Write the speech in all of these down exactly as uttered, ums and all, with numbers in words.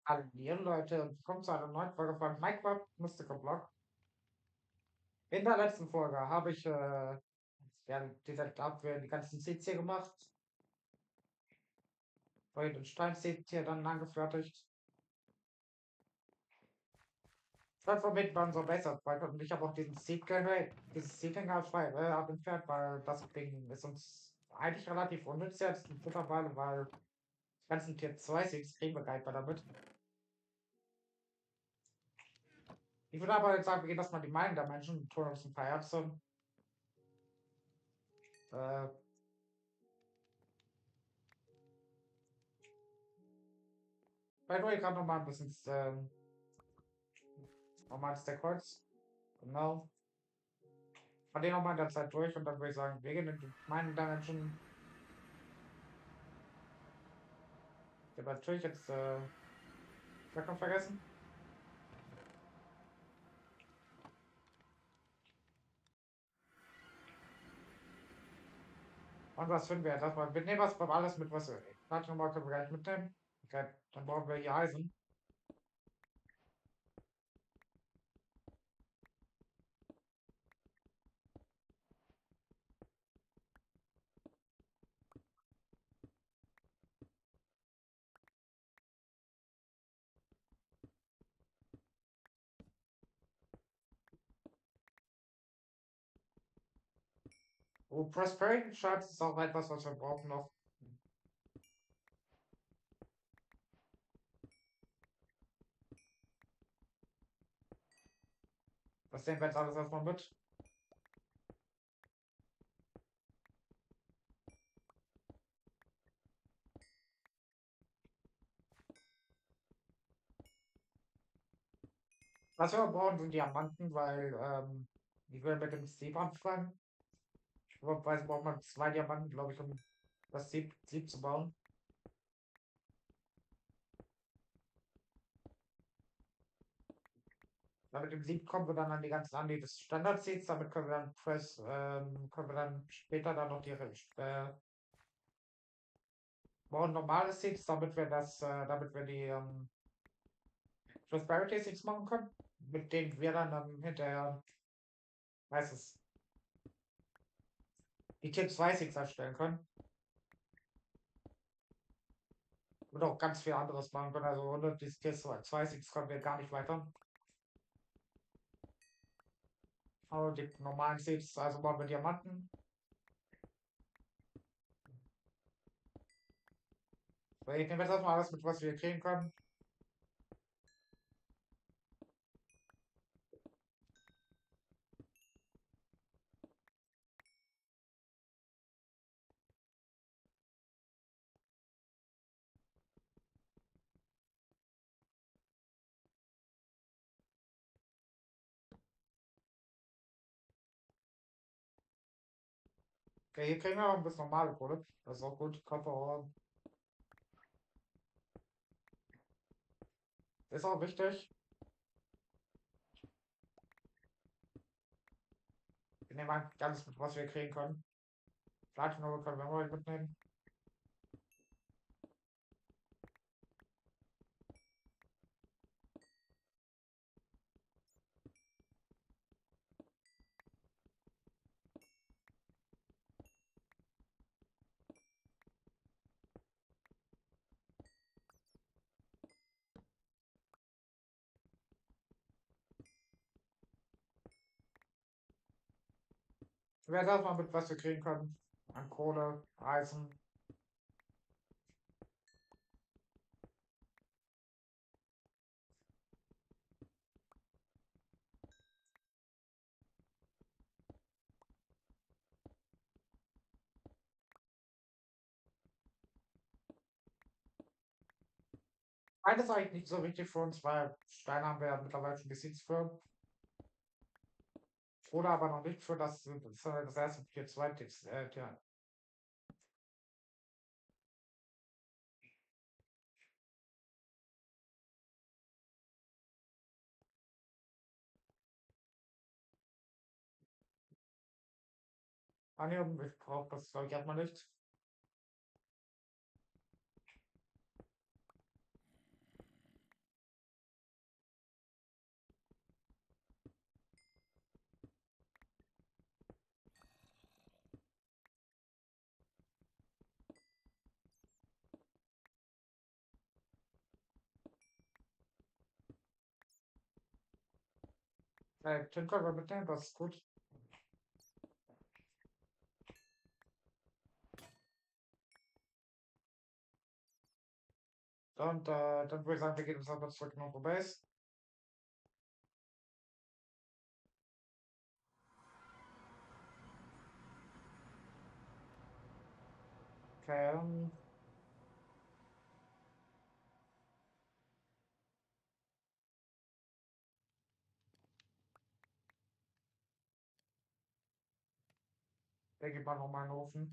Hallo Leute und willkommen zu einer neuen Folge von Minecraft Mystical Block. In der letzten Folge habe ich äh, während dieser Abwehr die ganzen Seeds hier gemacht, vorhin den Steinseed hier dann angefertigt. Das womit man so besser, weil und ich habe auch diesen Seed gehört, dieses Seedling frei äh, ab entfernt, weil das Ding ist uns eigentlich relativ unnütz jetzt mittlerweile, weil die ganzen Tier zwei Seeds kriegen wir gar nicht mehr damit. Ich würde aber jetzt sagen, wir gehen das mal die Meinung der Menschen und tun uns ein paar Erbsen. Äh, Weil du gerade noch mal ein bisschen ähm, nochmal das der Kreuz. Genau. Fahr den nochmal in der Zeit durch und dann würde ich sagen, wir gehen in meinen Dimension. Ich habe natürlich jetzt äh, Blöcke vergessen. Und was finden wir jetzt erstmal? Wir nehmen was alles mit, was wir. Warte nochmal, können wir gleich mitnehmen. Okay, dann brauchen wir hier Eisen. Oh, Prosperity Shards ist auch etwas, was wir brauchen noch. Das nehmen wir jetzt alles erstmal mit. Was wir brauchen, sind Diamanten, weil ähm, ich will mit dem Sieb anfangen. Ich weiß, braucht man zwei Diamanten, glaube ich, um das Sieb, Sieb zu bauen. Damit im Sieb kommen wir dann an die ganzen an die des Standard-Seeds, damit können wir dann Press, ähm, können wir dann später dann noch die äh, bauen normale Seeds, damit wir das, äh, damit wir die ähm, Prosperity Seeds machen können, mit denen wir dann, dann hinterher, weiß es, die Tier zwei Seeds erstellen können. Und auch ganz viel anderes machen können. Also ohne die Tier zwei Seeds kommen wir gar nicht weiter. Aber die normalen Seeds, also bauen wir Diamanten. So, ich nehme jetzt erstmal alles mit, was wir kriegen können. Okay, hier kriegen wir auch ein bisschen normale Kohle. Das ist auch gut. Kopper ist auch wichtig. Wir nehmen eigentlich alles mit, was wir kriegen können. Platinum können wir mal mitnehmen. Wir werden erstmal mit, was wir kriegen können. An Kohle, Eisen. Beides ist eigentlich nicht so wichtig für uns, weil Steine haben wir ja mittlerweile schon Besitz für. Oder aber noch nicht für das, das, das erste Tier zwei äh, Tier. Ah, nee, ich brauche das, glaube ich, erstmal nicht. Äh, Tim können wir mitnehmen, das ist gut. Und äh, dann würde ich sagen, wir gehen uns einfach zurück in unsere Base. Okay, ähm, der geht mal nochmal in den Ofen.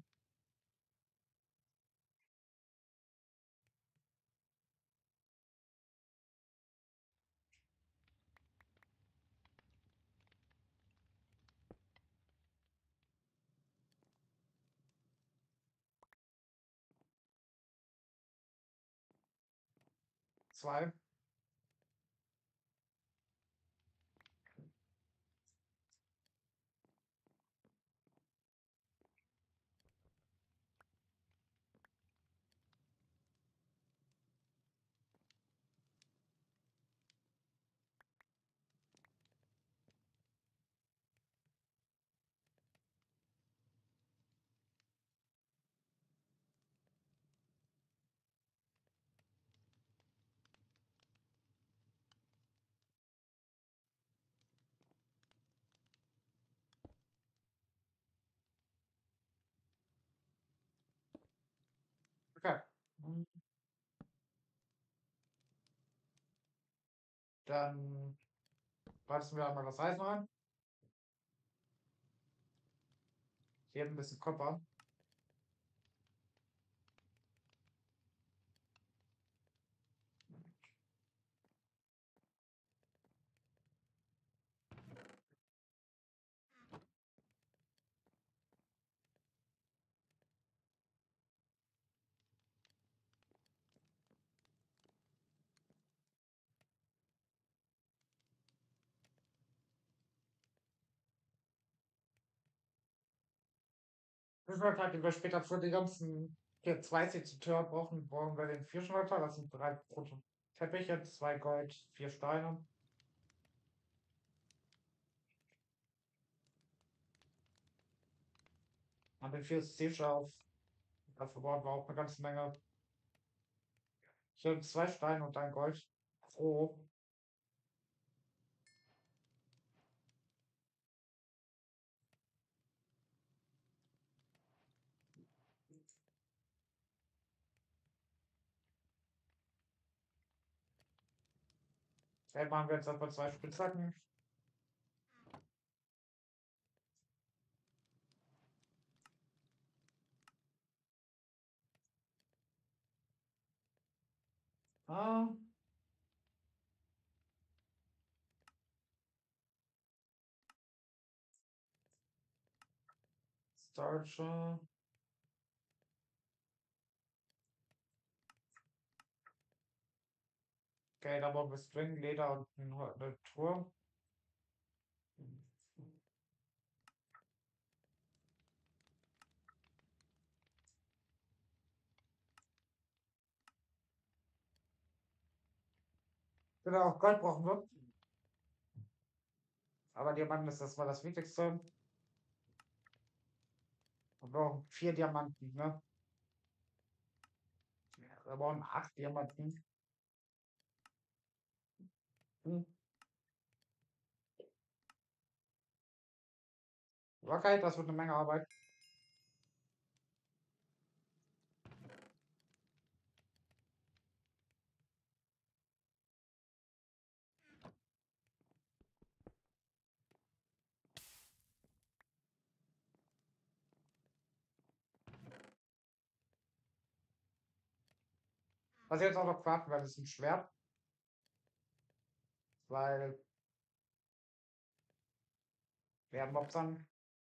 Zwei. Okay. Hm, dann reißen wir einmal das Eisen rein. Hier ein bisschen Kupfer. Fischwörter, die wir später für die ganzen hier zwei Zitteur brauchen, brauchen wir den Fischwörter. Das sind drei rote Teppiche, zwei Gold, vier Steine. Und den vier Seeschauf. Dafür brauchen wir auch eine ganze Menge. Ich habe zwei Steine und ein Gold. Pro. Dann machen wir jetzt einfach zwei Spitzhacken. Ah, Starch. äh, Okay, da brauchen wir String, Leder und eine Tour. Genau, Gold brauchen wir. Aber Diamanten ist das mal das Wichtigste. Wir brauchen vier Diamanten, ne? Wir brauchen acht Diamanten. Hm. Okay, das wird eine Menge Arbeit. Was ich jetzt auch noch craften werde, ist ein Schwert, weil wir Mobs an.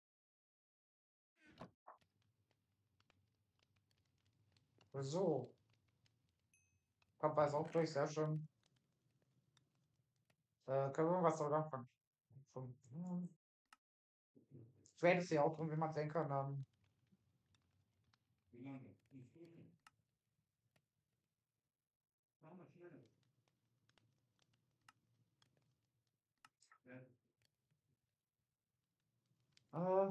So, kommt weiß auch durch, sehr schön. Äh, können wir was damit anfangen? Vom, hm. Schwert ist hier auch drin, wie man sehen kann. Ähm, Äh,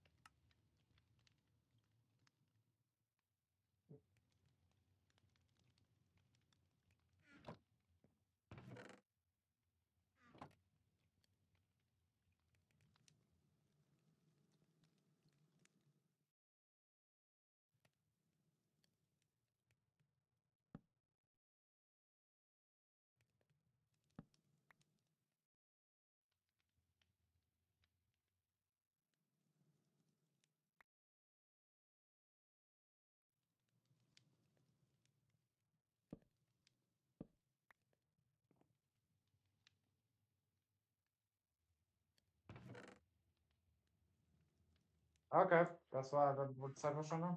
okay, das war dann wohl Zeitverschwendung.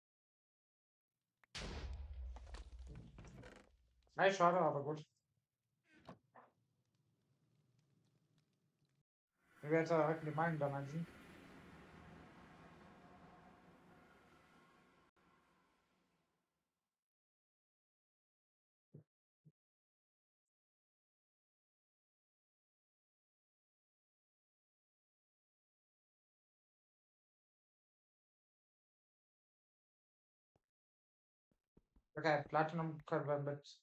Nein, schade, aber gut. Wir werden direkt die Meinung dann ansehen. Okay, Platinum können wir mit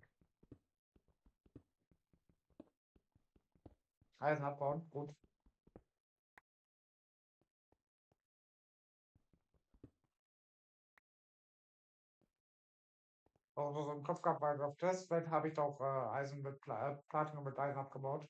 Eisen abbauen. Gut. Also so im Kopf gehabt, weil auf das Feld habe ich doch äh, Eisen mit Pla äh, Platinum mit Eisen abgebaut.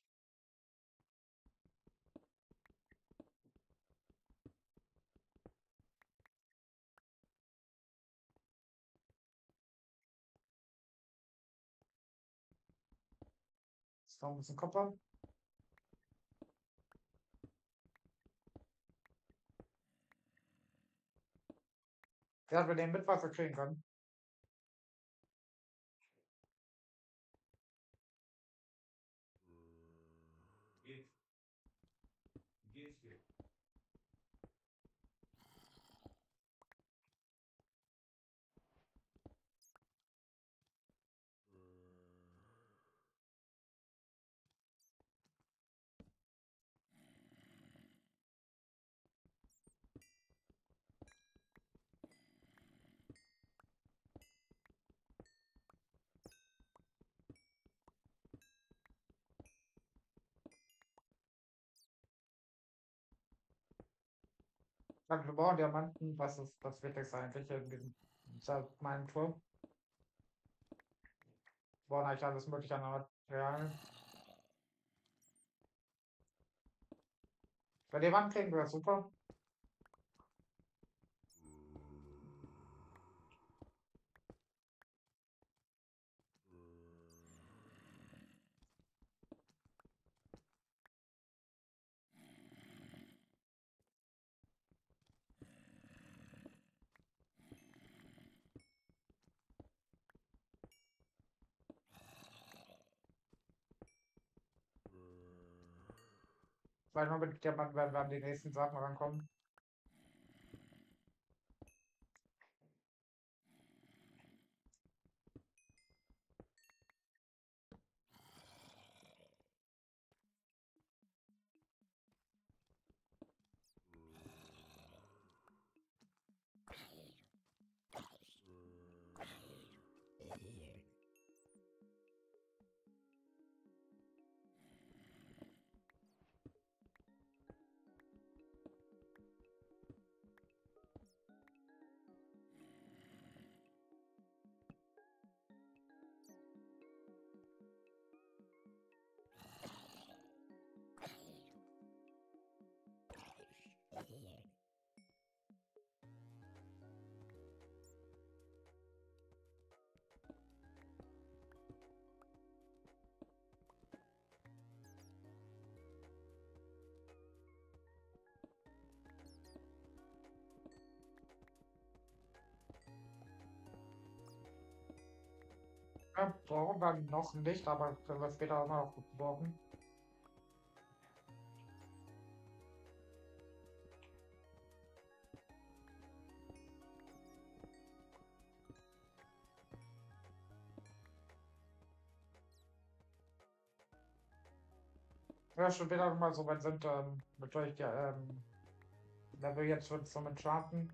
Ist noch ein bisschen Kupfer. Ja, wir den mit Wasser kriegen können. Dann wir brauchen Diamanten, was ist das Wichtigste eigentlich in diesem meinem Turm? Wir brauchen eigentlich alles mögliche an Materialien. Wenn die Wand kriegen, wäre super. Weil nur mit Diamanten werden wir an die nächsten Sachen rankommen. Ja, brauchen wir noch nicht, aber können wir später auch noch brauchen. Ja, schon wieder mal so weit sind, ähm, mit euch, ja, ähm, Level jetzt schon zum Enchanten.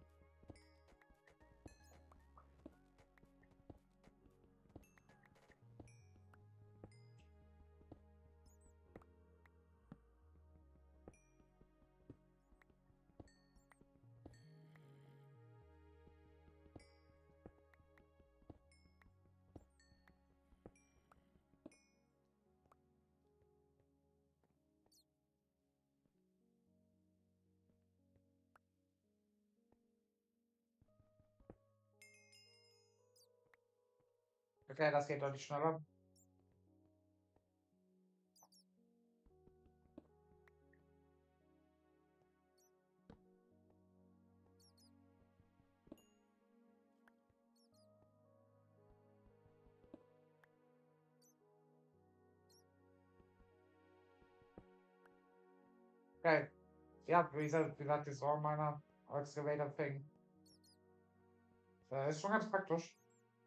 Okay, das geht deutlich schneller. Okay. Ja, wie gesagt, wie gesagt, die Sorgen meiner Excavator Thing. Äh, ist schon ganz praktisch.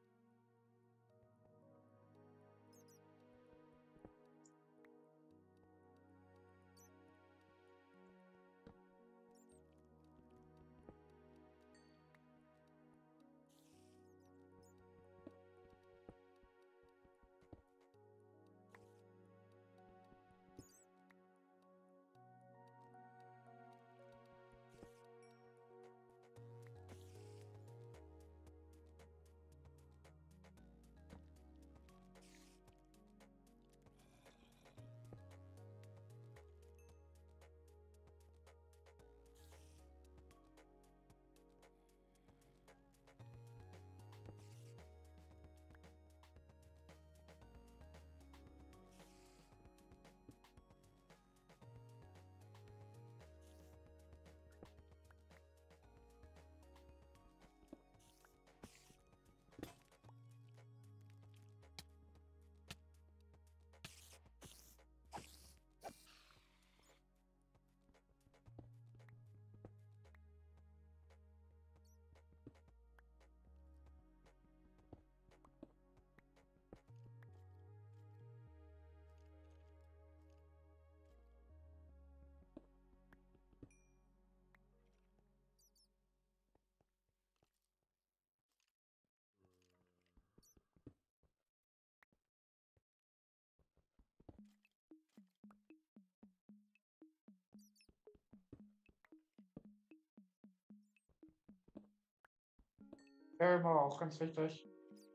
Ja, immer auch ganz wichtig.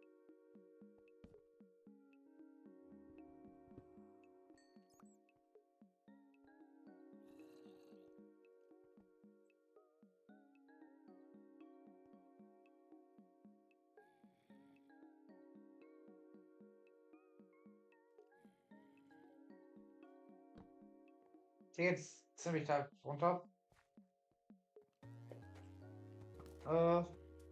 Hier geht's ziemlich da runter. Äh,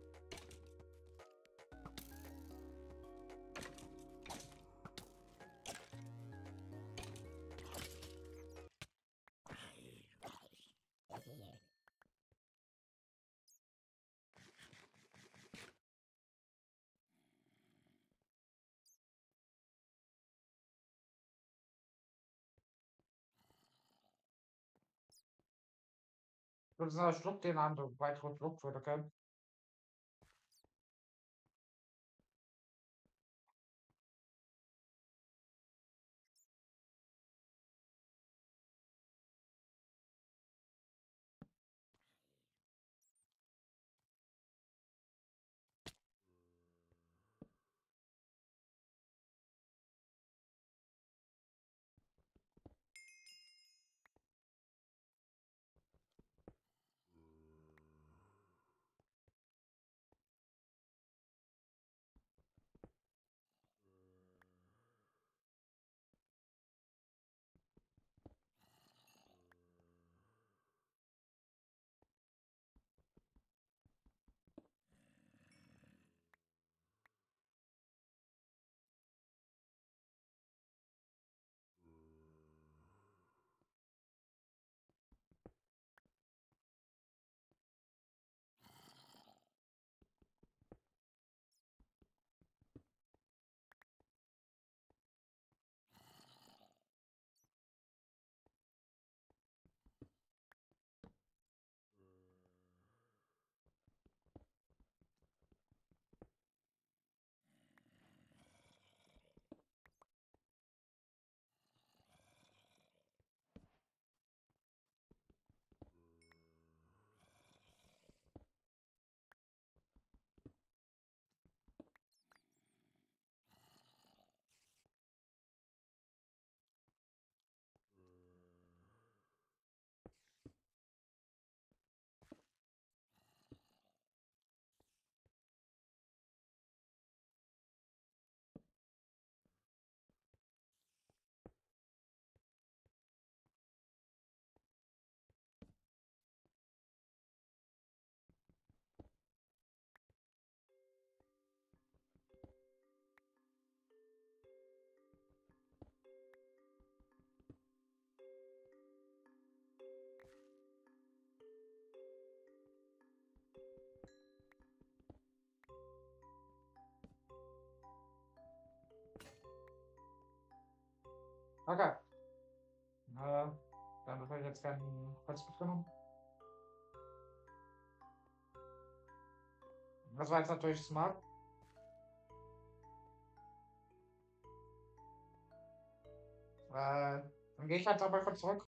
du schluckt den an, du weitere Flucht würde können. Okay. Äh, dann habe ich jetzt keinen Holz mitgenommen. Das war jetzt natürlich smart. Äh, dann gehe ich halt aber kurz zurück.